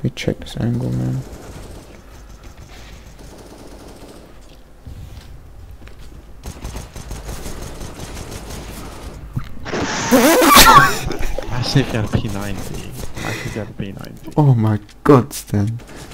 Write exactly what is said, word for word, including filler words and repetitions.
Let me check this angle, man. Actually, if you had a P ninety. Actually, if you had a P ninety. Oh my god, Stan.